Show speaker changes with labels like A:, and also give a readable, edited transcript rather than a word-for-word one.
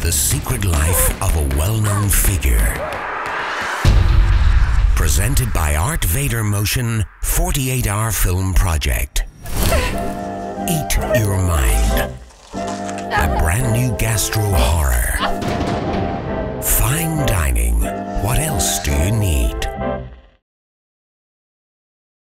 A: The secret life of a well-known figure. Presented by Art Vader Motion 48-hour film project. Eat Your Mind. A brand new gastro horror.